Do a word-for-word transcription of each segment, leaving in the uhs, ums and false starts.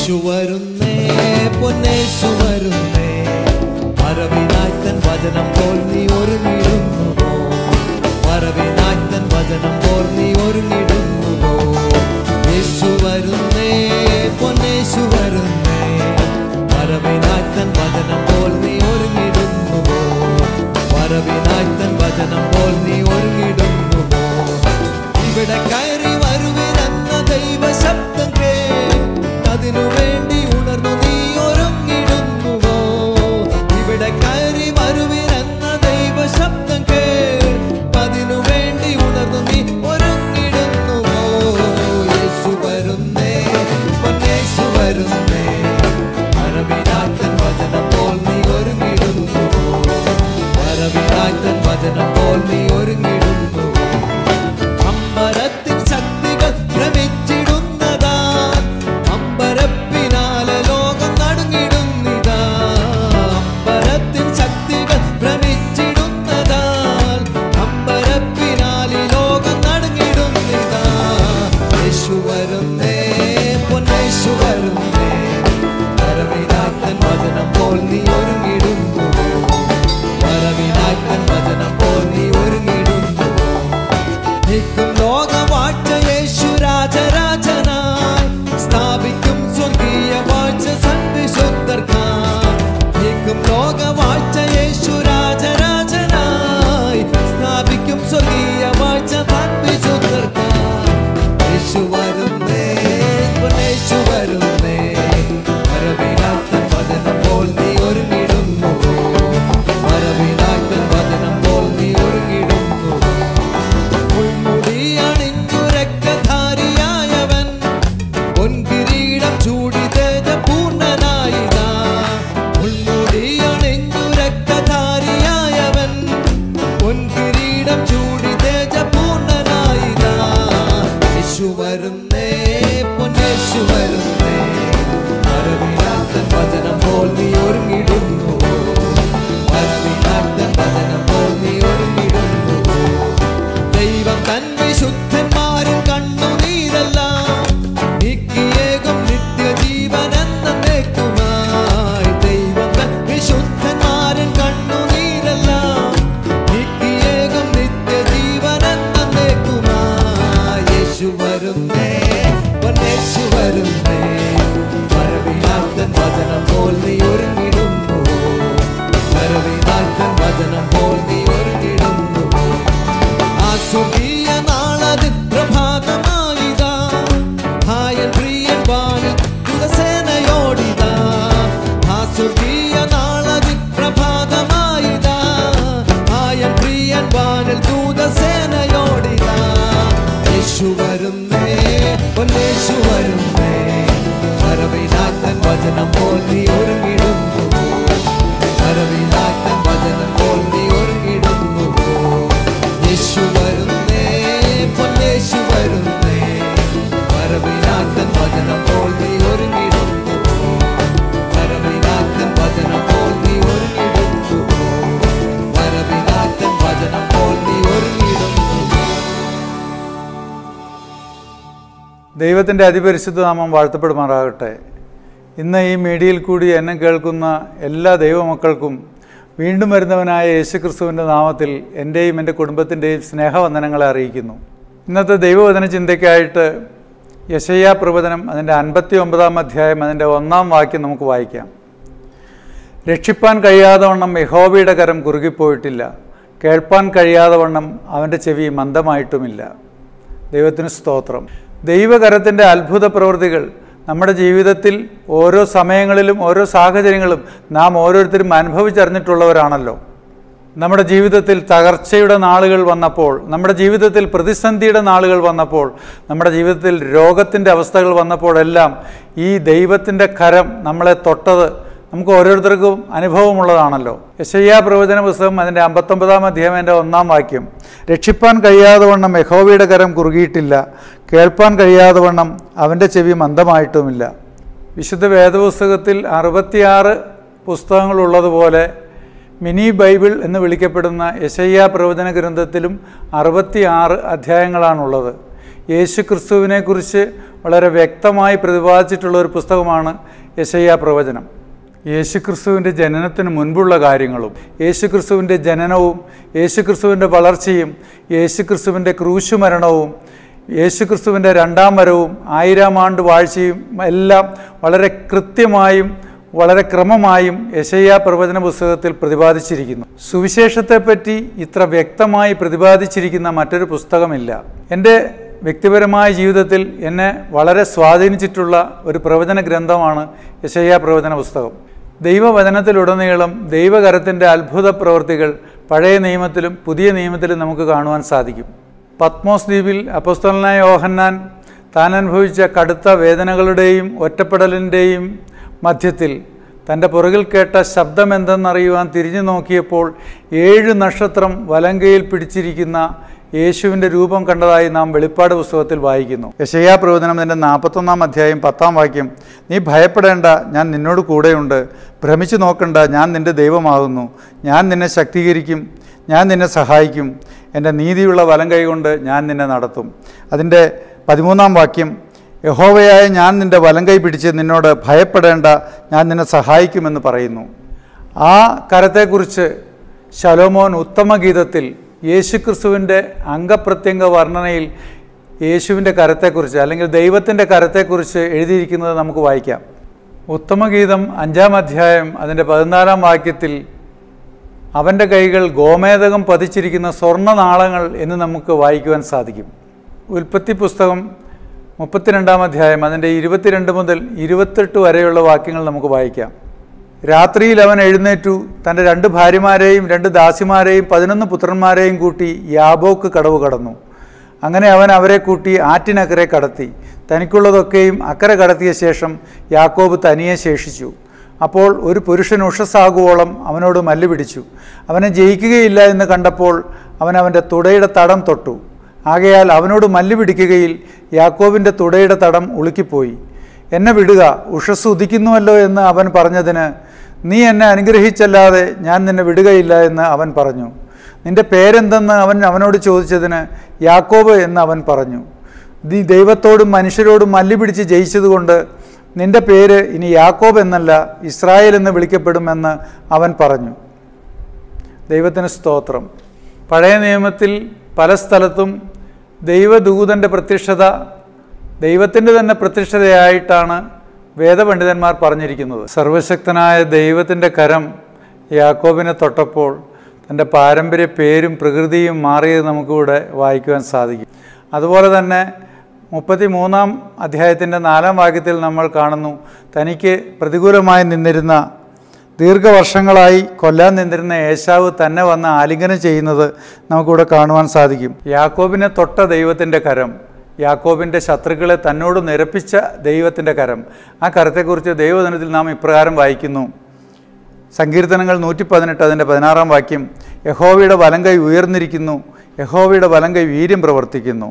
യേശു വരുന്നേ, പൊന്നേശു വരുന്നേ, വരവിനായി തൻ വചനം പോൽ നീ ഒരുങ്ങിടുന്നുവോ? വരവിനായി തൻ വചനം പോൽ നീ ഒരുങ്ങിടുന്നുവോ? യേശു വരുന്നേ, പൊന്നേശു വരുന്നേ, വരവിനായി തൻ വചനം പോൽ നീ ഒരുങ്ങിടുന്നുവോ? വരവിനായി തൻ വചനം പോൽ നീ ഒരുങ്ങിടുന്നുവോ? ഇവിടെ കയറി വരുവിനെന്ന ദൈവ ശബ്ദം കേട്ടതിനു വേണ്ടി ഉണർന്നു നീ ഒരുങ്ങിടുന്നുവോ? ഇവിടെ കയറി വരുവിനെന്ന ദൈവ ശബ്ദം കേട്ടതിനു വേണ്ടി ഉണർന്നു നീ ഒരുങ്ങിടുന്നുവോ? യേശു വരുന്നേ, പൊന്നേശു വരുന്നേ, വരവിനായി തൻ വചനം പോൽ നീ ഒരുങ്ങിടുന്നുവോ? വരവിനായി തൻ വചനം പോൽ നീ ഒരുങ്ങിടുന്നുവോ? അമ്പരത്തിൻ ശക്തികൾ ഭ്രമിച്ചിടുന്നതാ, അമ്പരപ്പിനാലെ ലോകം നടുങ്ങിടുന്നിതാ. അമ്പരത്തിൻ ശക്തികൾ ഭ്രമിച്ചിടുന്നതാ, അമ്പരപ്പിനാലി ലോകം നടുങ്ങിടുന്നിതാ. യേശു വരുന്നേ, പൊന്നേശു വരുന്നേ, വരവിനായി തൻ വചനം പോൽ നീ ഒരുങ്ങിടുന്നുവോ? വരവിനായി തൻ വചനം പോൽ നീ ഒരുങ്ങിടുന്നുവോ? നിൽക്കും ലോകവാഴ്ച യേശു രാജരാജനായി സ്ഥാപിക്കും സ്വർഗീയ വാഴ്ച സന്വിശുദ്ധർക്കായി. നിൽക്കും ലോകവാഴ്ച യേശു രാജരാജനായി സ്ഥാപിക്കും സ്വർഗീയ വാഴ്ച സന്വിശുദ്ധർക്കായി. യേശു വരുന്നേ, പൊന്നേശു വരുന്നേ, വരവിനായി തൻ വചനം പോൽ നീ ഒരുങ്ങിടുന്നുവോ? വരവിനായി തൻ വചനം പോൽ നീ ഒരുങ്ങിടുന്നുവോ? മുൾമുടിയണിഞ്ഞു രക്തധാരിയായവൻ പൊൻകിരീടം ചൂടി തേജപൂർണനായിതാ. മുൾമുടിയണിഞ്ഞു രക്തധാരിയായവൻ പൊൻകിരീടം ചൂടി തേജപൂർണനായിതാ. യേശു വരുന്നേ, പൊന്നേശു വരുന്നേ, വരവിനായി തൻ വചനം പോൽ നീ ഒരുങ്ങിടുന്നുവോ? വരവിനായി തൻ വചനം പോൽ നീ ഒരുങ്ങിടുന്നുവോ? ദൈവം തൻ വിശുദ്ധന്മാരിൽ കണ്ണുനീരെല്ലാം നീക്കിയേകും നിത്യജീവൻ എന്നേക്കുമായി. ദൈവം തൻ വിശുദ്ധന്മാരിൽ കണ്ണുനീരെല്ലാം നീക്കിയേകും നിത്യജീവൻ എന്നേക്കുമായി. യേശു വരുന്നേ, പൊന്നേശു വരുന്നേ, വരവിനായി തൻ വചനം പോൽ നീ ഒരുങ്ങിടുന്നുവോ? വരവിനായി തൻ വചനം പോൽ നീ ഒരുങ്ങിടുന്നുവോ? ആ സ്വർഗീയ നാളതിൻ പ്രഭാതമായിതാ, ഹായൻ പ്രിയൻ വാനിൽ ദൂതസേനയോടിതാ. ആ സ്വർഗീയ നാളതിൻ പ്രഭാതമായിതാ, ഹായൻ പ്രിയൻ വാനിൽ ദൂതസേനയോടിതാ. യേശു വരുന്നേ, പൊന്നേശു വരുന്നേ, വരവിനായി തൻ വചനം പോൽ നീ ഒരുങ്ങിടുന്നുവോ? വരവിനായി തൻ വചനം പോൽ നീ ഒരുങ്ങിടുന്നുവോ? യേശു വരുന്നേ, പൊന്നേശു വരുന്നേ, വരവിനായി തൻ വചനം പോൽ നീ ഒരുങ്ങിടുന്നുവോ? വരവിനായി തൻ വചനം പോൽ നീ ഒരുങ്ങിടുന്നുവോ? വരവിനായി തൻ വചനം പോൽ നീ ഒരുങ്ങിടുന്നുവോ? ദൈവത്തിൻ്റെ അതിപരിശുദ്ധ നാമം വാഴ്ത്തപ്പെടുമാറാകട്ടെ. ഇന്ന് ഈ മീഡിയയിൽ കൂടി എന്നെ കേൾക്കുന്ന എല്ലാ ദൈവമക്കൾക്കും വീണ്ടും വരുന്നവനായ യേശുക്രിസ്തുവിൻ്റെ നാമത്തിൽ എൻ്റെയും എൻ്റെ കുടുംബത്തിൻ്റെയും സ്നേഹവന്ദനങ്ങളെ അറിയിക്കുന്നു. ഇന്നത്തെ ദൈവവചന ചിന്തയ്ക്കായിട്ട് യെശയ്യാ പ്രവചനം അതിൻ്റെ അൻപത്തി ഒമ്പതാം അധ്യായം അതിൻ്റെ ഒന്നാം വാക്യം നമുക്ക് വായിക്കാം. രക്ഷിപ്പാൻ കഴിയാതെ വണ്ണം യഹോവയുടെ കരം കുറുകിപ്പോയിട്ടില്ല, കേൾപ്പാൻ കഴിയാതെ വണ്ണം അവൻ്റെ ചെവി മന്ദമായിട്ടുമില്ല. ദൈവത്തിന് സ്തോത്രം. ദൈവകരത്തിൻ്റെ അത്ഭുത പ്രവൃത്തികൾ നമ്മുടെ ജീവിതത്തിൽ ഓരോ സമയങ്ങളിലും ഓരോ സാഹചര്യങ്ങളും നാം ഓരോരുത്തരും അനുഭവിച്ചറിഞ്ഞിട്ടുള്ളവരാണല്ലോ. നമ്മുടെ ജീവിതത്തിൽ തകർച്ചയുടെ നാളുകൾ വന്നപ്പോൾ, നമ്മുടെ ജീവിതത്തിൽ പ്രതിസന്ധിയുടെ നാളുകൾ വന്നപ്പോൾ, നമ്മുടെ ജീവിതത്തിൽ രോഗത്തിൻ്റെ അവസ്ഥകൾ വന്നപ്പോഴെല്ലാം ഈ ദൈവത്തിൻ്റെ കരം നമ്മളെ തൊട്ടത് നമുക്ക് ഓരോരുത്തർക്കും അനുഭവമുള്ളതാണല്ലോ. യെശയ്യാ പ്രവചന പുസ്തകം അതിൻ്റെ അമ്പത്തൊമ്പതാം അധ്യായത്തിൻ്റെ ഒന്നാം വാക്യം, രക്ഷിപ്പാൻ കഴിയാതെ വണ്ണം യഹോവയുടെ കരം കുറുകിയിട്ടില്ല, കേൾപ്പാൻ കഴിയാതെ വണ്ണം അവൻ്റെ ചെവി മന്ദമായിട്ടുമില്ല. വിശുദ്ധ വേദപുസ്തകത്തിൽ അറുപത്തിയാറ് പുസ്തകങ്ങളുള്ളതുപോലെ മിനി ബൈബിൾ എന്ന് വിളിക്കപ്പെടുന്ന യെശയ്യാ പ്രവചന ഗ്രന്ഥത്തിലും അറുപത്തി ആറ് അധ്യായങ്ങളാണുള്ളത്. യേശു ക്രിസ്തുവിനെക്കുറിച്ച് വളരെ വ്യക്തമായി പ്രതിപാദിച്ചിട്ടുള്ള ഒരു പുസ്തകമാണ് യെശയ്യാ പ്രവചനം. യേശുക്രിസ്തുവിൻ്റെ ജനനത്തിന് മുൻപുള്ള കാര്യങ്ങളും യേശുക്രിസ്തുവിൻ്റെ ജനനവും യേശുക്രിസ്തുവിൻ്റെ വളർച്ചയും യേശുക്രിസ്തുവിൻ്റെ ക്രൂശുമരണവും യേശുക്രിസ്തുവിൻ്റെ രണ്ടാം വരവും ആയിരം ആണ്ട് വാഴ്ചയും എല്ലാം വളരെ കൃത്യമായും വളരെ ക്രമമായും യെശയ്യാ പ്രവചന പുസ്തകത്തിൽ പ്രതിപാദിച്ചിരിക്കുന്നു. സുവിശേഷത്തെപ്പറ്റി ഇത്ര വ്യക്തമായി പ്രതിപാദിച്ചിരിക്കുന്ന മറ്റൊരു പുസ്തകമില്ല. എൻ്റെ വ്യക്തിപരമായ ജീവിതത്തിൽ എന്നെ വളരെ സ്വാധീനിച്ചിട്ടുള്ള ഒരു പ്രവചന ഗ്രന്ഥമാണ് യെശയ്യാ പ്രവചന പുസ്തകം. ദൈവവചനത്തിലുടനീളം ദൈവകരത്തിൻ്റെ അത്ഭുത പ്രവൃത്തികൾ പഴയ നിയമത്തിലും പുതിയ നിയമത്തിലും നമുക്ക് കാണുവാൻ സാധിക്കും. പത്മോസ് ദ്വീപിൽ അപ്പോസ്തലനായ യോഹന്നാൻ താൻ അനുഭവിച്ച കടുത്ത വേദനകളുടെയും ഒറ്റപ്പെടലിൻ്റെയും മധ്യത്തിൽ തൻ്റെ പുറകിൽ കേട്ട ശബ്ദമെന്തെന്നറിയുവാൻ തിരിഞ്ഞു നോക്കിയപ്പോൾ ഏഴ് നക്ഷത്രം വലങ്കയിൽ പിടിച്ചിരിക്കുന്ന യേശുവിൻ്റെ രൂപം കണ്ടതായി നാം വെളിപ്പാട് പുസ്തകത്തിൽ വായിക്കുന്നു. യെശയ്യാ പ്രവചനം എൻ്റെ നാൽപ്പത്തൊന്നാം അധ്യായം പത്താം വാക്യം, നീ ഭയപ്പെടേണ്ട, ഞാൻ നിന്നോട് കൂടെയുണ്ട്. ഭ്രമിച്ചു നോക്കണ്ട, ഞാൻ നിൻ്റെ ദൈവമാകുന്നു. ഞാൻ നിന്നെ ശക്തീകരിക്കും, ഞാൻ നിന്നെ സഹായിക്കും. എൻ്റെ നീതിയുള്ള വലം കൈകൊണ്ട് ഞാൻ നിന്നെ നടത്തും. അതിൻ്റെ പതിമൂന്നാം വാക്യം, യഹോവയായ ഞാൻ നിൻ്റെ വലം കൈ പിടിച്ച് നിന്നോട് ഭയപ്പെടേണ്ട, ഞാൻ നിന്നെ സഹായിക്കുമെന്ന് പറയുന്നു. ആ കരത്തെക്കുറിച്ച് ശലോമോൻ ഉത്തമഗീതത്തിൽ യേശുക്രിസ്തുവിൻ്റെ അംഗപ്രത്യംഗ വർണ്ണനയിൽ യേശുവിൻ്റെ കരത്തെക്കുറിച്ച് അല്ലെങ്കിൽ ദൈവത്തിൻ്റെ കരത്തെക്കുറിച്ച് എഴുതിയിരിക്കുന്നത് നമുക്ക് വായിക്കാം. ഉത്തമഗീതം അഞ്ചാം അധ്യായം അതിൻ്റെ പതിനാലാം വാക്യത്തിൽ അവൻ്റെ കൈകൾ ഗോമേതകം പതിച്ചിരിക്കുന്ന സ്വർണ്ണനാളങ്ങൾ എന്ന് നമുക്ക് വായിക്കുവാൻ സാധിക്കും. ഉൽപ്പത്തി പുസ്തകം മുപ്പത്തിരണ്ടാം അധ്യായം അതിൻ്റെ ഇരുപത്തിരണ്ട് മുതൽ ഇരുപത്തെട്ട് വരെയുള്ള വാക്യങ്ങൾ നമുക്ക് വായിക്കാം. രാത്രിയിൽ അവൻ എഴുന്നേറ്റു, തൻ്റെ രണ്ട് ഭാര്യമാരെയും രണ്ട് ദാസിമാരെയും പതിനൊന്ന് പുത്രന്മാരെയും കൂട്ടി യാബോക്ക് കടവ് കടന്നു. അങ്ങനെ അവൻ അവരെ കൂട്ടി ആറ്റിനക്കരെ കടത്തി. തനിക്കുള്ളതൊക്കെയും അക്കരെ കടത്തിയ ശേഷം യാക്കോബ് തനിയെ ശേഷിച്ചു. അപ്പോൾ ഒരു പുരുഷൻ ഉഷസ്സാകുവോളം അവനോട് മല്ല് പിടിച്ചു. അവനെ ജയിക്കുകയില്ല എന്ന് കണ്ടപ്പോൾ അവൻ അവൻ്റെ തുടയുടെ തടം തൊട്ടു. ആകയാൽ അവനോട് മല്ല് പിടിക്കുകയിൽ യാക്കോബിൻ്റെ തുടയുടെ തടം ഉളുക്കിപ്പോയി. എന്നെ വിടുക, ഉഷസ് ഉദിക്കുന്നുവല്ലോ എന്ന് അവൻ പറഞ്ഞതിന്, നീ എന്നെ അനുഗ്രഹിച്ചല്ലാതെ ഞാൻ നിന്നെ വിടുകയില്ല എന്ന് അവൻ പറഞ്ഞു. നിന്റെ പേരെന്തെന്ന് അവൻ അവനോട് ചോദിച്ചതിന്, യാക്കോബ് എന്ന് അവൻ പറഞ്ഞു. നീ ദൈവത്തോടും മനുഷ്യരോടും മല്ല് പിടിച്ച് ജയിച്ചതുകൊണ്ട് നിന്റെ പേര് ഇനി യാക്കോബ് എന്നല്ല ഇസ്രായേൽ എന്ന് വിളിക്കപ്പെടുമെന്ന് അവൻ പറഞ്ഞു. ദൈവത്തിന് സ്തോത്രം. പഴയ നിയമത്തിൽ പല സ്ഥലത്തും ദൈവദൂതൻ്റെ പ്രത്യക്ഷത ദൈവത്തിൻ്റെ തന്നെ പ്രത്യക്ഷതയായിട്ടാണ് വേദപണ്ഡിതന്മാർ പറഞ്ഞിരിക്കുന്നത്. സർവശക്തനായ ദൈവത്തിൻ്റെ കരം യാക്കോബിനെ തൊട്ടപ്പോൾ തൻ്റെ പാരമ്പര്യ പേരും പ്രകൃതിയും മാറിയത് നമുക്കിവിടെ വായിക്കുവാൻ സാധിക്കും. അതുപോലെ തന്നെ മുപ്പത്തി മൂന്നാം അധ്യായത്തിൻ്റെ നാലാം വാക്യത്തിൽ നമ്മൾ കാണുന്നു, തനിക്ക് പ്രതികൂലമായി നിന്നിരുന്ന ദീർഘവർഷങ്ങളായി കൊല്ലാൻ നിന്നിരുന്ന ഏശാവ് തന്നെ വന്ന് ആലിംഗനം ചെയ്യുന്നത് നമുക്കിവിടെ കാണുവാൻ സാധിക്കും. യാക്കോബിനെ തൊട്ട ദൈവത്തിൻ്റെ കരം, യാക്കോബിൻ്റെ ശത്രുക്കളെ തന്നോട് നിരപ്പിച്ച ദൈവത്തിൻ്റെ കരം, ആ കരത്തെക്കുറിച്ച് ദൈവദിനത്തിൽ നാം ഇപ്രകാരം വായിക്കുന്നു. സങ്കീർത്തനങ്ങൾ നൂറ്റി പതിനെട്ട് അതിൻ്റെ പതിനാറാം വാക്യം, യഹോവയുടെ വലങ്കൈ ഉയർന്നിരിക്കുന്നു, യഹോവയുടെ വലങ്കൈ വീര്യം പ്രവർത്തിക്കുന്നു.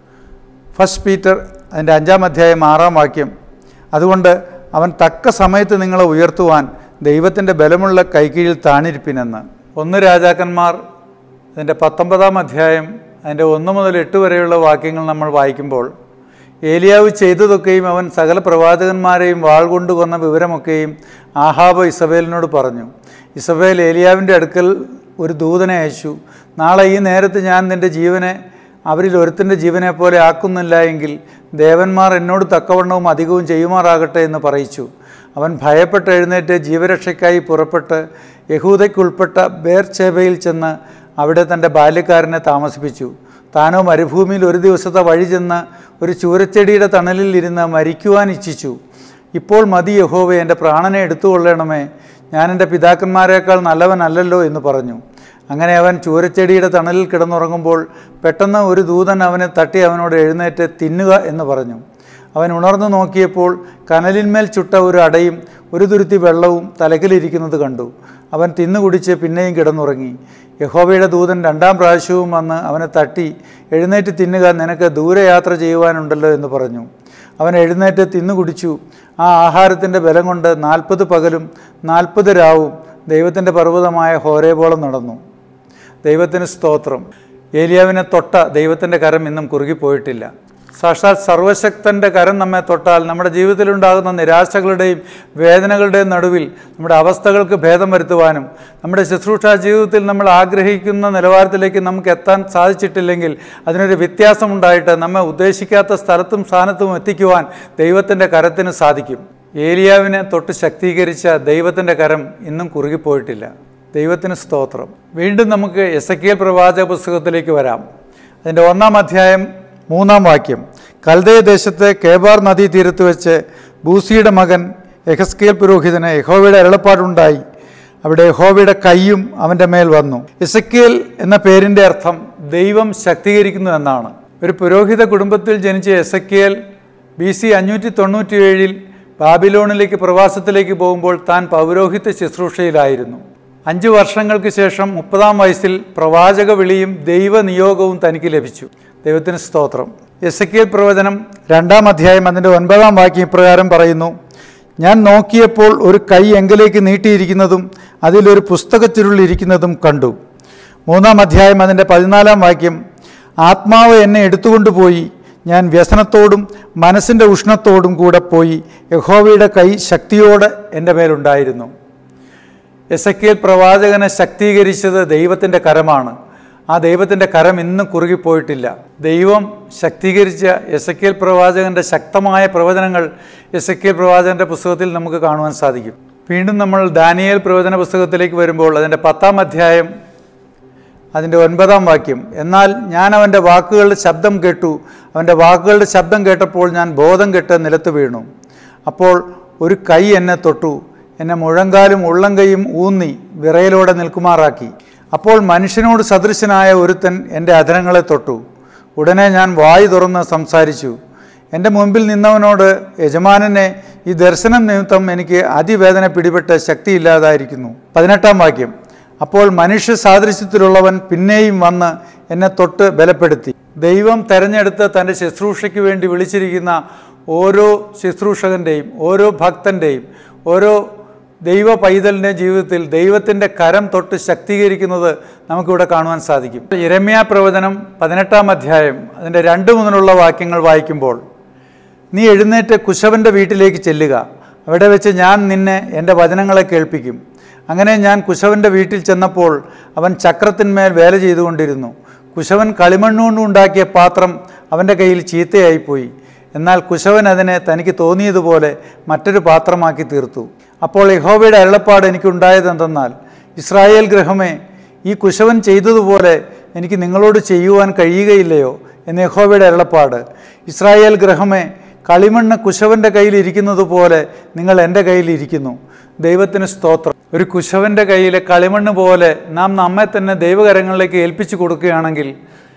ഫസ്റ്റ് പീറ്റർ അതിൻ്റെ അഞ്ചാം അധ്യായം ആറാം വാക്യം, അതുകൊണ്ട് അവൻ തക്ക സമയത്ത് നിങ്ങളെ ഉയർത്തുവാൻ ദൈവത്തിൻ്റെ ബലമുള്ള കൈക്കീഴിൽ താണിരിപ്പിനെന്ന്. ഒന്ന് രാജാക്കന്മാർ അതിൻ്റെ പത്തൊമ്പതാം അധ്യായം അതിൻ്റെ ഒന്ന് മുതൽ എട്ട് വരെയുള്ള വാക്യങ്ങൾ നമ്മൾ വായിക്കുമ്പോൾ, ഏലിയാവ് ചെയ്തതൊക്കെയും അവൻ സകല പ്രവാചകന്മാരെയും വാൾ കൊണ്ട് കൊന്ന വിവരമൊക്കെയും ആഹാബ് ഇസബേലിനോട് പറഞ്ഞു. ഇസബേൽ ഏലിയാവിൻ്റെ അടുക്കൽ ഒരു ദൂതനെ അയച്ചു. നാളെ ഈ നേരത്ത് ഞാൻ നിൻ്റെ ജീവനെ അവരിൽ ഒരുത്തിൻ്റെ ജീവനെ പോലെ ആക്കുന്നില്ല എങ്കിൽ ദേവന്മാർ എന്നോട് തക്കവണ്ണവും അധികവും ചെയ്യുമാറാകട്ടെ എന്ന് പറയിച്ചു. അവൻ ഭയപ്പെട്ട് എഴുന്നേറ്റ് ജീവരക്ഷയ്ക്കായി പുറപ്പെട്ട് യഹൂദയ്ക്കുൾപ്പെട്ട ബേർചേബയിൽ ചെന്ന് അവിടെ തൻ്റെ ബാല്യക്കാരനെ താമസിപ്പിച്ചു. താനോ മരുഭൂമിയിൽ ഒരു ദിവസത്തെ വഴി ചെന്ന് ഒരു ചൂരച്ചെടിയുടെ തണലിൽ ഇരുന്ന് മരിക്കുവാൻ ഇച്ഛിച്ചു. ഇപ്പോൾ മതി യഹോവേ, എൻ്റെ പ്രാണനെ എടുത്തുകൊള്ളണമേ, ഞാൻ എൻ്റെ പിതാക്കന്മാരെക്കാൾ നല്ലവനല്ലല്ലോ എന്ന് പറഞ്ഞു. അങ്ങനെ അവൻ ചൂരച്ചെടിയുടെ തണലിൽ കിടന്നുറങ്ങുമ്പോൾ പെട്ടെന്ന് ഒരു ദൂതൻ അവനെ തട്ടി അവനോട് എഴുന്നേറ്റ് തിന്നുക എന്ന് പറഞ്ഞു. അവൻ ഉണർന്നു നോക്കിയപ്പോൾ കനലിന്മേൽ ചുട്ട ഒരു അടയും ഒരു തുരുത്തി വെള്ളവും തലക്കിലിരിക്കുന്നത് കണ്ടു. അവൻ തിന്നുകുടിച്ച് പിന്നെയും കിടന്നുറങ്ങി. യഹോവയുടെ ദൂതൻ രണ്ടാം പ്രാവശ്യവും വന്ന് അവനെ തട്ടി, എഴുന്നേറ്റ് തിന്നുക, നിനക്ക് ദൂരയാത്ര ചെയ്യുവാനുണ്ടല്ലോ എന്ന് പറഞ്ഞു. അവൻ എഴുന്നേറ്റ് തിന്നുകുടിച്ചു. ആ ആഹാരത്തിൻ്റെ ബലം കൊണ്ട് നാൽപ്പത് പകലും നാൽപ്പത് രാവും ദൈവത്തിൻ്റെ പർവ്വതമായ ഹോരേബോളം നടന്നു. ദൈവത്തിന് സ്തോത്രം. ഏലിയാവിനെ തൊട്ട ദൈവത്തിൻ്റെ കരം ഇന്നും കുറുകിപ്പോയിട്ടില്ല. സാക്ഷാൽ സർവശക്തൻ്റെ കരം നമ്മെ തൊട്ടാൽ നമ്മുടെ ജീവിതത്തിലുണ്ടാകുന്ന നിരാശകളുടെയും വേദനകളുടെയും നടുവിൽ നമ്മുടെ അവസ്ഥകൾക്ക് ഭേദം വരുത്തുവാനും നമ്മുടെ ശുശ്രൂഷാ ജീവിതത്തിൽ നമ്മൾ ആഗ്രഹിക്കുന്ന നിലവാരത്തിലേക്ക് നമുക്ക് എത്താൻ സാധിച്ചിട്ടില്ലെങ്കിൽ അതിനൊരു വ്യത്യാസമുണ്ടായിട്ട് നമ്മെ ഉദ്ദേശിക്കാത്ത സ്ഥലത്തും സ്ഥാനത്തും എത്തിക്കുവാൻ ദൈവത്തിൻ്റെ കരത്തിന് സാധിക്കും. ഏലിയാവിനെ തൊട്ട് ശക്തീകരിച്ച ദൈവത്തിൻ്റെ കരം ഇന്നും കുറുകിപ്പോയിട്ടില്ല. ദൈവത്തിന് സ്തോത്രം. വീണ്ടും നമുക്ക് എസെക്കിയേൽ പ്രവാചക പുസ്തകത്തിലേക്ക് വരാം. അതിൻ്റെ ഒന്നാം അധ്യായം മൂന്നാം വാക്യം. കൽദയ ദേശത്തെ കേബാർ നദീ തീരത്ത് വെച്ച് ബൂസിയുടെ മകൻ യെഹെസ്കേൽ പുരോഹിതന് യഹോവയുടെ അരുളപ്പാടുണ്ടായി. അവിടെ യഹോവയുടെ കൈയും അവൻ്റെ മേൽ വന്നു. എസെക്കിയേൽ എന്ന പേരിൻ്റെ അർത്ഥം ദൈവം ശക്തീകരിക്കുന്നു എന്നാണ്. ഒരു പുരോഹിത കുടുംബത്തിൽ ജനിച്ച എസെക്കിയേൽ ബി സി അഞ്ഞൂറ്റി തൊണ്ണൂറ്റി ഏഴിൽ ബാബിലോണിലേക്ക് പ്രവാസത്തിലേക്ക് പോകുമ്പോൾ താൻ പൗരോഹിത്യ ശുശ്രൂഷയിലായിരുന്നു. അഞ്ച് വർഷങ്ങൾക്ക് ശേഷം മുപ്പതാം വയസ്സിൽ പ്രവാചക വിളിയും ദൈവനിയോഗവും തനിക്ക് ലഭിച്ചു. ദൈവത്തിന് സ്തോത്രം. എസെക്കിയേൽ പ്രവചനം രണ്ടാം അധ്യായം അതിൻ്റെ ഒൻപതാം വാക്യം ഇപ്രകാരം പറയുന്നു: ഞാൻ നോക്കിയപ്പോൾ ഒരു കൈ എങ്കിലേക്ക് നീട്ടിയിരിക്കുന്നതും അതിലൊരു പുസ്തകച്ചുരുളിരിക്കുന്നതും കണ്ടു. മൂന്നാം അധ്യായം അതിൻ്റെ പതിനാലാം വാക്യം: ആത്മാവ് എന്നെ എടുത്തുകൊണ്ടുപോയി, ഞാൻ വ്യസനത്തോടും മനസ്സിൻ്റെ ഉഷ്ണത്തോടും കൂടെ പോയി, യഹോവയുടെ കൈ ശക്തിയോടെ എൻ്റെ മേലുണ്ടായിരുന്നു. എസെക്കിയേൽ പ്രവാചകനെ ശക്തീകരിച്ചത് ദൈവത്തിൻ്റെ കരമാണ്. ആ ദൈവത്തിൻ്റെ കരം ഇന്നും കുറുകിപ്പോയിട്ടില്ല. ദൈവം ശക്തീകരിച്ച എസെക്കിയേൽ പ്രവാചകൻ്റെ ശക്തമായ പ്രവചനങ്ങൾ എസെക്കിയേൽ പ്രവാചകൻ്റെ പുസ്തകത്തിൽ നമുക്ക് കാണുവാൻ സാധിക്കും. വീണ്ടും നമ്മൾ ദാനിയേൽ പ്രവചന പുസ്തകത്തിലേക്ക് വരുമ്പോൾ അതിൻ്റെ പത്താം അധ്യായം അതിൻ്റെ ഒൻപതാം വാക്യം: എന്നാൽ ഞാൻ അവൻ്റെ വാക്കുകളുടെ ശബ്ദം കേട്ടു, അവൻ്റെ വാക്കുകളുടെ ശബ്ദം കേട്ടപ്പോൾ ഞാൻ ബോധം കെട്ട് നിലത്ത് വീണു. അപ്പോൾ ഒരു കൈ എന്നെ തൊട്ടു, എന്നെ മുഴങ്കാലും ഉള്ളംകൈയും ഊന്നി വിറയലോടെ നിൽക്കുമാറാക്കി. അപ്പോൾ മനുഷ്യനോട് സദൃശനായ ഒരുത്തൻ എൻ്റെ അധരങ്ങളെ തൊട്ടു. ഉടനെ ഞാൻ വായ് തുറന്ന് സംസാരിച്ചു. എൻ്റെ മുൻപിൽ നിന്നവനോട്, യജമാനനെ, ഈ ദർശനം നിമിത്തം എനിക്ക് അതിവേദന പിടിപെട്ട് ശക്തിയില്ലാതായിരിക്കുന്നു. പതിനെട്ടാം വാക്യം: അപ്പോൾ മനുഷ്യ സാദൃശ്യത്തിലുള്ളവൻ പിന്നെയും വന്ന് എന്നെ തൊട്ട് ബലപ്പെടുത്തി. ദൈവം തെരഞ്ഞെടുത്ത് തൻ്റെ ശുശ്രൂഷയ്ക്ക് വേണ്ടി വിളിച്ചിരിക്കുന്ന ഓരോ ശുശ്രൂഷകൻ്റെയും ഓരോ ഭക്തൻ്റെയും ഓരോ ദൈവ പൈതലിൻ്റെ ജീവിതത്തിൽ ദൈവത്തിൻ്റെ കരം തൊട്ട് ശക്തീകരിക്കുന്നത് നമുക്കിവിടെ കാണുവാൻ സാധിക്കും. യിരെമ്യാ പ്രവചനം പതിനെട്ടാം അധ്യായം അതിൻ്റെ രണ്ട് മുതലുള്ള വാക്യങ്ങൾ വായിക്കുമ്പോൾ: നീ എഴുന്നേറ്റ് കുശവൻ്റെ വീട്ടിലേക്ക് ചെല്ലുക, അവിടെ വെച്ച് ഞാൻ നിന്നെ എൻ്റെ വചനങ്ങളെ കേൾപ്പിക്കും. അങ്ങനെ ഞാൻ കുശവൻ്റെ വീട്ടിൽ ചെന്നപ്പോൾ അവൻ ചക്രത്തിന്മേൽ വേല ചെയ്തുകൊണ്ടിരുന്നു. കുശവൻ കളിമണ്ണുകൊണ്ട് ഉണ്ടാക്കിയ പാത്രം അവൻ്റെ കയ്യിൽ ചീത്തയായിപ്പോയി. എന്നാൽ കുശവൻ അതിനെ തനിക്ക് തോന്നിയതുപോലെ മറ്റൊരു പാത്രമാക്കി തീർത്തു. അപ്പോൾ യഹോവയുടെ അരുളപ്പാട് എനിക്കുണ്ടായതെന്തെന്നാൽ: ഇസ്രായേൽ ഗൃഹമേ, ഈ കുശവൻ ചെയ്തതുപോലെ എനിക്ക് നിങ്ങളോട് ചെയ്യുവാൻ കഴിയുകയില്ലയോ എന്ന് യഹോവയുടെ അരുളപ്പാട്. ഇസ്രായേൽ ഗൃഹമേ, കളിമണ്ണ് കുശവൻ്റെ കയ്യിലിരിക്കുന്നത് പോലെ നിങ്ങൾ എൻ്റെ കയ്യിലിരിക്കുന്നു. ദൈവത്തിന് സ്തോത്രം. ഒരു കുശവൻ്റെ കയ്യിലെ കളിമണ്ണ് പോലെ നാം നമ്മെ തന്നെ ദൈവകരങ്ങളിലേക്ക് ഏൽപ്പിച്ചു കൊടുക്കുകയാണെങ്കിൽ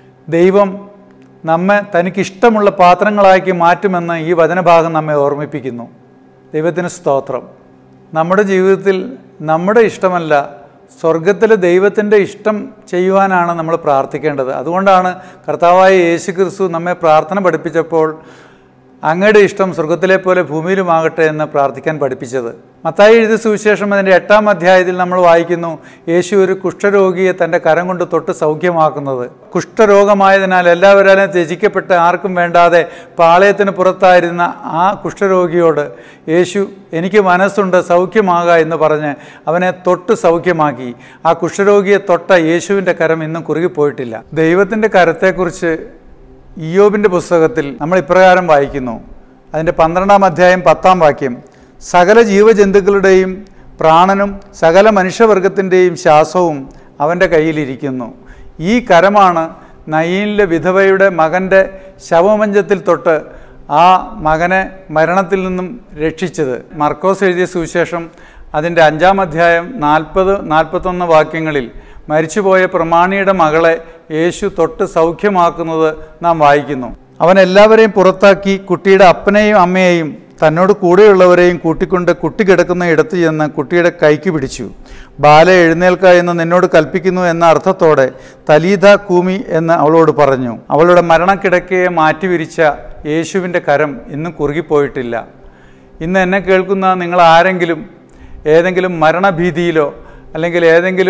ദൈവം നമ്മെ തനിക്കിഷ്ടമുള്ള പാത്രങ്ങളാക്കി മാറ്റുമെന്ന് ഈ വചനഭാഗം നമ്മെ ഓർമ്മിപ്പിക്കുന്നു. ദൈവത്തിന് സ്തോത്രം. നമ്മുടെ ജീവിതത്തിൽ നമ്മുടെ ഇഷ്ടമല്ല, സ്വർഗത്തിലെ ദൈവത്തിൻ്റെ ഇഷ്ടം ചെയ്യുവാനാണ് നമ്മൾ പ്രാർത്ഥിക്കേണ്ടത്. അതുകൊണ്ടാണ് കർത്താവായ യേശു ക്രിസ്തു നമ്മെ പ്രാർത്ഥന പഠിപ്പിച്ചപ്പോൾ അങ്ങയുടെ ഇഷ്ടം സ്വർഗത്തിലെ പോലെ ഭൂമിയിലുമാകട്ടെ എന്ന് പ്രാർത്ഥിക്കാൻ പഠിപ്പിച്ചത്. മത്തായി എഴുതിയ സുവിശേഷം അതിൻ്റെ എട്ടാം അധ്യായത്തിൽ നമ്മൾ വായിക്കുന്നു, യേശു ഒരു കുഷ്ഠരോഗിയെ തൻ്റെ കരം കൊണ്ട് തൊട്ട് സൗഖ്യമാക്കുന്നത്. കുഷ്ഠരോഗമായതിനാൽ എല്ലാവരും ത്യജിക്കപ്പെട്ട് ആർക്കും വേണ്ടാതെ പാളയത്തിന് പുറത്തായിരുന്ന ആ കുഷ്ഠരോഗിയോട് യേശു എനിക്ക് മനസ്സുണ്ട്, സൗഖ്യമാകുക എന്ന് പറഞ്ഞ് അവനെ തൊട്ട് സൗഖ്യമാക്കി. ആ കുഷ്ഠരോഗിയെ തൊട്ട യേശുവിൻ്റെ കരം ഇന്നും കുറുകിപ്പോയിട്ടില്ല. ദൈവത്തിൻ്റെ കരത്തെക്കുറിച്ച് ഇയ്യോബിൻ്റെ പുസ്തകത്തിൽ നമ്മൾ ഇപ്രകാരം വായിക്കുന്നു. അതിൻ്റെ പന്ത്രണ്ടാം അധ്യായം പത്താം വാക്യം: സകല ജീവജന്തുക്കളുടെയും പ്രാണനും സകല മനുഷ്യവർഗത്തിൻ്റെയും ശ്വാസവും അവൻ്റെ കയ്യിലിരിക്കുന്നു. ഈ കരമാണ് നയീനിലെ വിധവയുടെ മകൻ്റെ ശവമഞ്ചത്തിൽ തൊട്ട് ആ മകനെ മരണത്തിൽ നിന്നും രക്ഷിച്ചത്. മർക്കോസ് എഴുതിയ സുവിശേഷം അതിൻ്റെ അഞ്ചാം അധ്യായം നാൽപ്പത് നാൽപ്പത്തൊന്ന് വാക്യങ്ങളിൽ മരിച്ചുപോയ പ്രമാണിയുടെ മകളെ യേശു തൊട്ട് സൗഖ്യമാക്കുന്നത് നാം വായിക്കുന്നു. അവൻ എല്ലാവരെയും പുറത്താക്കി കുട്ടിയുടെ അപ്പനെയും അമ്മയെയും തന്നോട് കൂടെയുള്ളവരെയും കൂട്ടിക്കൊണ്ട് കുട്ടി കിടക്കുന്ന ഇടത്ത് ചെന്ന് കുട്ടിയുടെ കൈക്ക് പിടിച്ചു. ബാല എഴുന്നേൽക്ക എന്ന് നിന്നോട് കൽപ്പിക്കുന്നു എന്ന അർത്ഥത്തോടെ തലീത കൂമി എന്ന് അവളോട് പറഞ്ഞു. അവളുടെ മരണക്കിടക്കയെ മാറ്റിവിരിച്ച യേശുവിൻ്റെ കരം ഇന്നും കുറുകിപ്പോയിട്ടില്ല. ഇന്ന് എന്നെ കേൾക്കുന്ന നിങ്ങൾ ആരെങ്കിലും ഏതെങ്കിലും മരണഭീതിയിലോ അല്ലെങ്കിൽ ഏതെങ്കിലും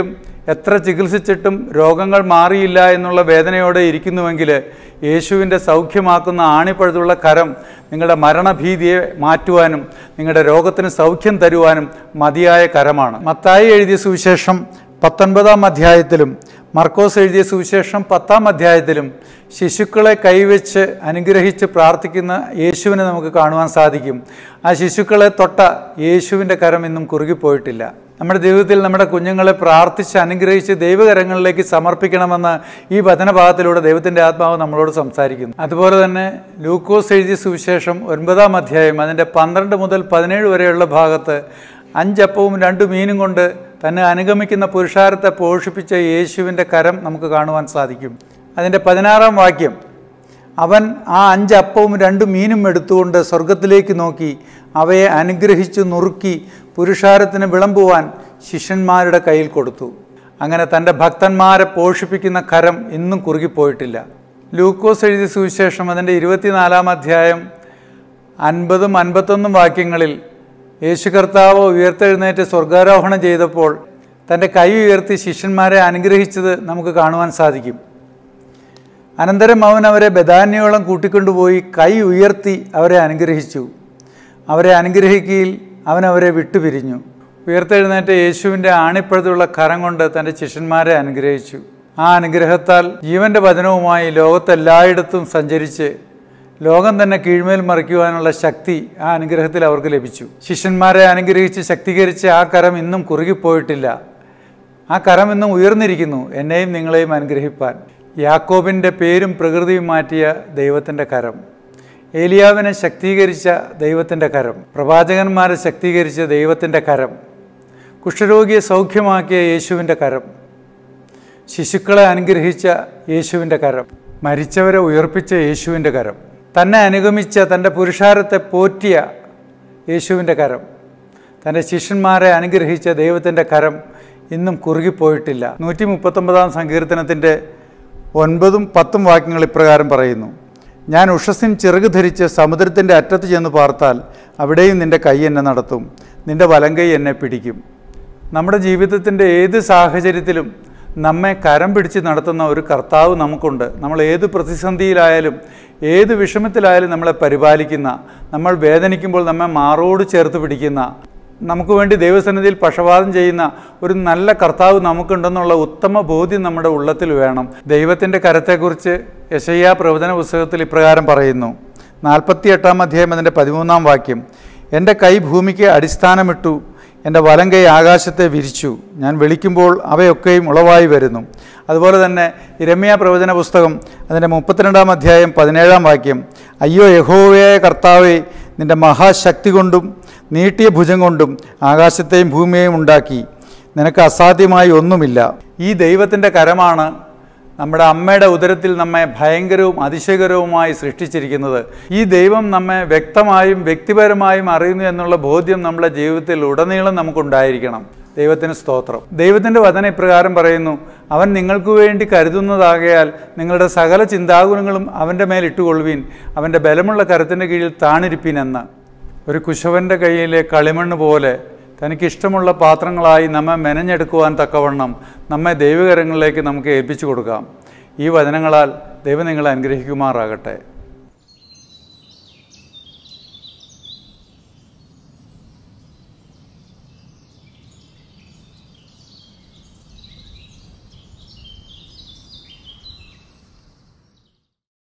എത്ര ചികിത്സിച്ചിട്ടും രോഗങ്ങൾ മാറിയില്ല എന്നുള്ള വേദനയോടെ ഇരിക്കുന്നുവെങ്കിൽ യേശുവിൻ്റെ സൗഖ്യമാക്കുന്ന ആണിപ്പഴുതുള്ള കരം നിങ്ങളുടെ മരണഭീതിയെ മാറ്റുവാനും നിങ്ങളുടെ രോഗത്തിന് സൗഖ്യം തരുവാനും മതിയായ കരമാണ്. മത്തായി എഴുതിയ സുവിശേഷം പത്തൊൻപതാം അധ്യായത്തിലും മർക്കോസ് എഴുതിയ സുവിശേഷം പത്താം അധ്യായത്തിലും ശിശുക്കളെ കൈവച്ച് അനുഗ്രഹിച്ച് പ്രാർത്ഥിക്കുന്ന യേശുവിനെ നമുക്ക് കാണുവാൻ സാധിക്കും. ആ ശിശുക്കളെ തൊട്ട യേശുവിൻ്റെ കരം ഇന്നും കുറുകിപ്പോയിട്ടില്ല. നമ്മുടെ ജീവിതത്തിൽ നമ്മുടെ കുഞ്ഞുങ്ങളെ പ്രാർത്ഥിച്ച് അനുഗ്രഹിച്ച് ദൈവകരങ്ങളിലേക്ക് സമർപ്പിക്കണമെന്ന് ഈ വചനഭാഗത്തിലൂടെ ദൈവത്തിൻ്റെ ആത്മാവ് നമ്മളോട് സംസാരിക്കുന്നു. അതുപോലെ തന്നെ ലൂക്കോസ് എഴുതിയ സുവിശേഷം ഒൻപതാം അധ്യായം അതിൻ്റെ പന്ത്രണ്ട് മുതൽ പതിനേഴ് വരെയുള്ള ഭാഗത്ത് അഞ്ചപ്പവും രണ്ടു മീനും കൊണ്ട് തന്നെ അനുഗമിക്കുന്ന പുരുഷാരത്തെ പോഷിപ്പിച്ച യേശുവിൻ്റെ കരം നമുക്ക് കാണുവാൻ സാധിക്കും. അതിൻ്റെ പതിനാറാം വാക്യം, അവൻ ആ അഞ്ചപ്പവും രണ്ടു മീനും എടുത്തുകൊണ്ട് സ്വർഗത്തിലേക്ക് നോക്കി അവയെ അനുഗ്രഹിച്ചു നുറുക്കി പുരുഷാരത്തിന് വിളമ്പുവാൻ ശിഷ്യന്മാരുടെ കയ്യിൽ കൊടുത്തു. അങ്ങനെ തൻ്റെ ഭക്തന്മാരെ പോഷിപ്പിക്കുന്ന കരം ഇന്നും കുറുകിപ്പോയിട്ടില്ല. ലൂക്കോസ് എഴുതിയ സുവിശേഷം അതിൻ്റെ ഇരുപത്തിനാലാം അധ്യായം അൻപതും അൻപത്തൊന്നും വാക്യങ്ങളിൽ യേശു കർത്താവ് ഉയർത്തെഴുന്നേറ്റ് സ്വർഗാരോഹണം ചെയ്തപ്പോൾ തൻ്റെ കൈ ഉയർത്തി ശിഷ്യന്മാരെ അനുഗ്രഹിച്ചത് നമുക്ക് കാണുവാൻ സാധിക്കും. അനന്തരം അവൻ അവരെ ബഥാന്യോളം കൂട്ടിക്കൊണ്ടുപോയി കൈ ഉയർത്തി അവരെ അനുഗ്രഹിച്ചു. അവരെ അനുഗ്രഹിക്കയിൽ അവൻ അവരെ വിട്ടുപിരിഞ്ഞു. ഉയർത്തെഴുന്നേറ്റ് യേശുവിൻ്റെ ആണിപ്പഴുതുള്ള കരം കൊണ്ട് തൻ്റെ ശിഷ്യന്മാരെ അനുഗ്രഹിച്ചു. ആ അനുഗ്രഹത്താൽ ജീവൻ്റെ വചനവുമായി ലോകത്തെല്ലായിടത്തും സഞ്ചരിച്ച് ലോകം തന്നെ കീഴ്മേൽ മറിക്കുവാനുള്ള ശക്തി ആ അനുഗ്രഹത്തിൽ അവർക്ക് ലഭിച്ചു. ശിഷ്യന്മാരെ അനുഗ്രഹിച്ച് ശക്തീകരിച്ച് ആ കരം ഇന്നും കുറുകിപ്പോയിട്ടില്ല. ആ കരം ഇന്നും ഉയർന്നിരിക്കുന്നു, എന്നെയും നിങ്ങളെയും അനുഗ്രഹിപ്പാൻ. യാക്കോബിൻ്റെ പേരും പ്രകൃതിയും മാറ്റിയ ദൈവത്തിൻ്റെ കരം, ഏലിയാവിനെ ശക്തീകരിച്ച ദൈവത്തിൻ്റെ കരം, പ്രവാചകന്മാരെ ശക്തീകരിച്ച ദൈവത്തിൻ്റെ കരം, കുഷ്ഠരോഗിയെ സൗഖ്യമാക്കിയ യേശുവിൻ്റെ കരം, ശിശുക്കളെ അനുഗ്രഹിച്ച യേശുവിൻ്റെ കരം, മരിച്ചവരെ ഉയർപ്പിച്ച യേശുവിൻ്റെ കരം, തന്നെ അനുഗമിച്ച തൻ്റെ പുരുഷാരത്തെ പോറ്റിയ യേശുവിൻ്റെ കരം, തൻ്റെ ശിഷ്യന്മാരെ അനുഗ്രഹിച്ച ദൈവത്തിൻ്റെ കരം ഇന്നും കുറുകിപ്പോയിട്ടില്ല. നൂറ്റി മുപ്പത്തൊമ്പതാം സങ്കീർത്തനത്തിൻ്റെ ഒൻപതും പത്തും വാക്യങ്ങൾ ഇപ്രകാരം പറയുന്നു, ഞാൻ ഉഷസ്സിൻ ചിറക് ധരിച്ച് സമുദ്രത്തിൻ്റെ അറ്റത്ത് ചെന്ന് പാർത്താൽ അവിടെയും നിൻ്റെ കൈ എന്നെ നടത്തും, നിൻ്റെ വലങ്കൈ എന്നെ പിടിക്കും. നമ്മുടെ ജീവിതത്തിൻ്റെ ഏത് സാഹചര്യത്തിലും നമ്മെ കരം പിടിച്ച് നടത്തുന്ന ഒരു കർത്താവ് നമുക്കുണ്ട്. നമ്മൾ ഏത് പ്രതിസന്ധിയിലായാലും ഏത് വിഷമത്തിലായാലും നമ്മളെ പരിപാലിക്കുന്ന, നമ്മൾ വേദനിക്കുമ്പോൾ നമ്മെ മാറോട് ചേർത്ത് പിടിക്കുന്ന, നമുക്ക് വേണ്ടി ദൈവസന്നിധിയിൽ പക്ഷപാതം ചെയ്യുന്ന ഒരു നല്ല കർത്താവ് നമുക്കുണ്ടെന്നുള്ള ഉത്തമ ബോധ്യം നമ്മുടെ ഉള്ളത്തിൽ വേണം. ദൈവത്തിൻ്റെ കരത്തെക്കുറിച്ച് യെശയ്യാ പ്രവചന പുസ്തകത്തിൽ ഇപ്രകാരം പറയുന്നു, നാൽപ്പത്തി എട്ടാം അധ്യായം അതിൻ്റെ പതിമൂന്നാം വാക്യം, എൻ്റെ കൈ ഭൂമിക്ക് അടിസ്ഥാനമിട്ടു, എൻ്റെ വലങ്കൈ ആകാശത്തെ വിരിച്ചു, ഞാൻ വിളിക്കുമ്പോൾ അവയൊക്കെയും ഉളവായി വരുന്നു. അതുപോലെ തന്നെ യിരെമ്യാ പ്രവചന പുസ്തകം അതിൻ്റെ മുപ്പത്തിരണ്ടാം അധ്യായം പതിനേഴാം വാക്യം, അയ്യോ യഹോവയായ കർത്താവേ, നിൻ്റെ മഹാശക്തി കൊണ്ടും നീട്ടിയ ഭുജം കൊണ്ടും ആകാശത്തെയും ഭൂമിയെയും ഉണ്ടാക്കി, നിനക്ക് അസാധ്യമായി ഒന്നുമില്ല. ഈ ദൈവത്തിൻ്റെ കരമാണ് നമ്മുടെ അമ്മയുടെ ഉദരത്തിൽ നമ്മെ ഭയങ്കരവും അതിശയകരവുമായി സൃഷ്ടിച്ചിരിക്കുന്നത്. ഈ ദൈവം നമ്മെ വ്യക്തമായും വ്യക്തിപരമായും അറിയുന്നു എന്നുള്ള ബോധ്യം നമ്മുടെ ജീവിതത്തിൽ ഉടനീളം നമുക്കുണ്ടായിരിക്കണം. ദൈവത്തിന് സ്തോത്രം. ദൈവത്തിൻ്റെ വചനം ഇപ്രകാരം പറയുന്നു, അവൻ നിങ്ങൾക്ക് വേണ്ടി കരുതുന്നതാകയാൽ നിങ്ങളുടെ സകല ചിന്താകുലങ്ങളും അവൻ്റെ മേൽ ഇട്ടുകൊള്ളുവീൻ, അവൻ്റെ ബലമുള്ള കരത്തിൻ്റെ കീഴിൽ താണിരിപ്പീനെന്ന്. ഒരു കുശവൻ്റെ കയ്യിലെ കളിമണ്ണ് പോലെ തനിക്കിഷ്ടമുള്ള പാത്രങ്ങളായി നമ്മെ മെനഞ്ഞെടുക്കുവാൻ തക്കവണ്ണം നമ്മെ ദൈവകരങ്ങളിലേക്ക് നമുക്ക് ഏൽപ്പിച്ചു കൊടുക്കാം. ഈ വചനങ്ങളാൽ ദൈവം നിങ്ങളെ അനുഗ്രഹിക്കുമാറാകട്ടെ.